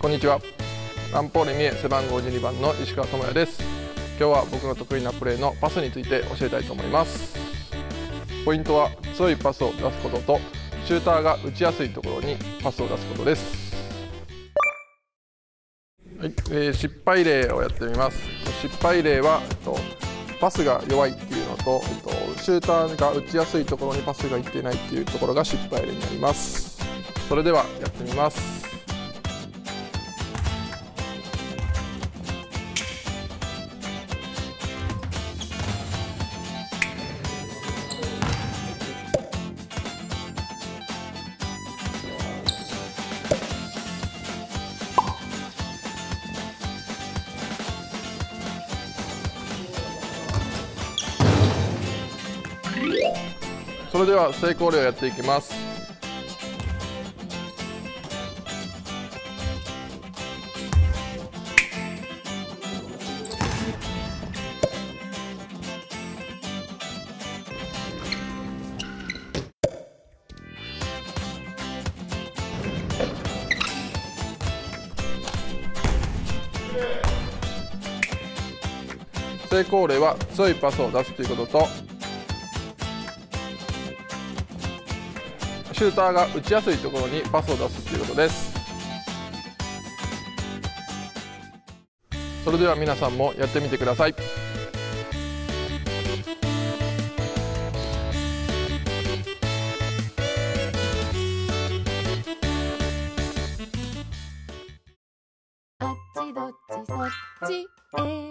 こんにちは。ランポーレミエ背番号12番の石川智也です。今日は僕の得意なプレーのパスについて教えたいと思います。ポイントは強いパスを出すこととシューターが打ちやすいところにパスを出すことです。はい、失敗例をやってみます。失敗例はパスが弱いっていうのとシューターが打ちやすいところにパスがいっていないっていうところが失敗例になります。それではやってみます。それでは成功例をやっていきます。成功例は強いパスを出すということとシューターが打ちやすいところにパスを出すということです。それでは皆さんもやってみてください。 あっちどっちそっち